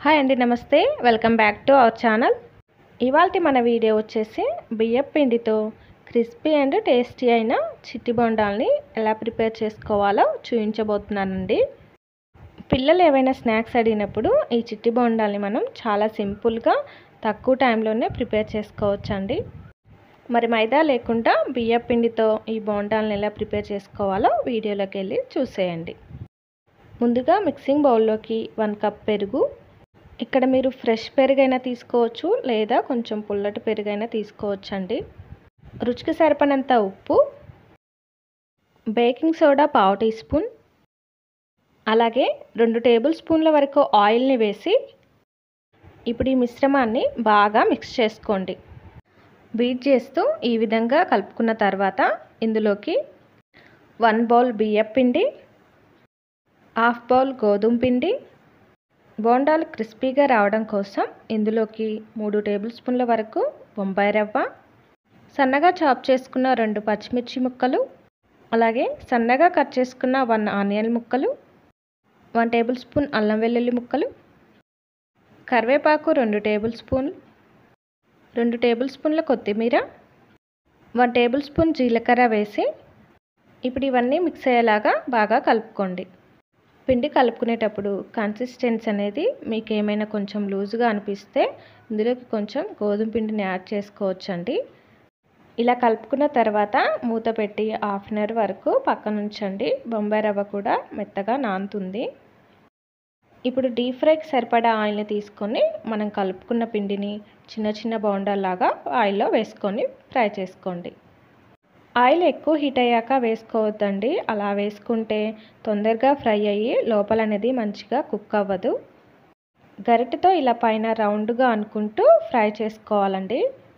Hi అండి, నమస్తే. Welcome back to our channel. ఇవాల్టి మన వీడియో వచ్చేసి బియ్యం పిండితో క్రిస్పీ అండ్ టేస్టీ అయిన చిట్టి బొండాల్ని ఎలా ప్రిపేర్ చేసుకోవాలో చూపించబోతున్నానండి. పిల్లలు ఏవైనా స్నాక్స్ అడిగినప్పుడు ఈ చిట్టి బొండాల్ని మనం చాలా సింపుల్గా తక్కువ టైంలోనే ప్రిపేర్ చేసుకోవచ్చండి. మరి మైదా లేకుండా బియ్యం పిండితో ఈ బొండాల్ని ఎలా ప్రిపేర్ చేసుకోవాలో వీడియోలోకి వెళ్ళి చూసేయండి. ముందుగా మిక్సింగ్ బౌల్లోకి 1 కప్ పెరుగు, ఇక్కడ మీరు ఫ్రెష్ పెరుగైనా తీసుకోవచ్చు లేదా కొంచెం పుల్లటి పెరుగైనా తీసుకోవచ్చండి. రుచికి సరిపడినంత ఉప్పు, బేకింగ్ సోడా 1/2 టీ స్పూన్, అలాగే 2 టేబుల్ స్పూన్ల వరకు ఆయిల్ని వేసి ఇప్పుడు ఈ మిశ్రమాన్ని బాగా మిక్స్ చేసుకోండి. బీట్ చేస్తూ ఈ విధంగా కలుపుకున్న తర్వాత ఇందులోకి 1 బౌల్ బియ్యం పిండి, 1/2 బౌల్ గోధుమ పిండి, బోండాలు క్రిస్పీగా రావడం కోసం ఇందులోకి 3 టేబుల్ స్పూన్ల వరకు బొంబాయి రవ్వ, సన్నగా చాప్ చేసుకున్న 2 పచ్చిమిర్చి ముక్కలు, అలాగే సన్నగా కట్ చేసుకున్న 1 ఆనియన్ ముక్కలు, 1 టేబుల్ స్పూన్ అల్లం వెల్లుల్లి ముక్కలు, కరివేపాకు 2 టేబుల్ స్పూన్లు, 2 టేబుల్ స్పూన్ల కొత్తిమీర, 1 టేబుల్ స్పూన్ జీలకర్ర వేసి ఇప్పుడు ఇవన్నీ మిక్స్ అయ్యేలాగా బాగా కలుపుకోండి. పిండి కలుపుకునేటప్పుడు కన్సిస్టెన్సీ అనేది మీకు ఏమైనా కొంచెం లూజ్గా అనిపిస్తే ఇందులోకి కొంచెం గోధుమ పిండిని యాడ్ చేసుకోవచ్చండి. ఇలా కలుపుకున్న తర్వాత మూత పెట్టి 1/2 అవర్ వరకు పక్కన ఉంచండి. బొంబాయి రవ్వ కూడా మెత్తగా నానుతుంది. ఇప్పుడు డీప్ ఫ్రైకి సరిపడా ఆయిల్ని తీసుకొని మనం కలుపుకున్న పిండిని చిన్న చిన్న బోండాల్లాగా ఆయిల్లో వేసుకొని ఫ్రై చేసుకోండి. ఆయిల్ ఎక్కువ హీట్ అయ్యాక వేసుకోవద్దండి. అలా వేసుకుంటే తొందరగా ఫ్రై అయ్యి లోపల అనేది మంచిగా కుక్ అవ్వదు. గరిటెతో ఇలా పైన రౌండ్గా అనుకుంటూ ఫ్రై చేసుకోవాలండి.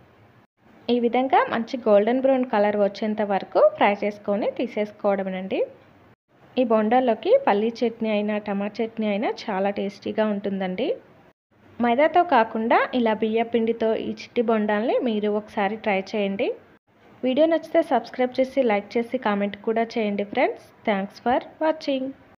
ఈ విధంగా మంచి గోల్డెన్ బ్రౌన్ కలర్ వచ్చేంత వరకు ఫ్రై చేసుకొని తీసేసుకోవడమేనండి. ఈ బొండాల్లోకి పల్లీ చట్నీ అయినా టమాటా చట్నీ అయినా చాలా టేస్టీగా ఉంటుందండి. మైదాతో కాకుండా ఇలా బియ్యం పిండితో ఈ చిట్టి బొండాల్ని మీరు ఒకసారి ట్రై చేయండి. వీడియో నచ్చితే సబ్స్క్రైబ్ చేసి లైక్ చేసి కామెంట్ కూడా చేయండి ఫ్రెండ్స్. Thanks for watching.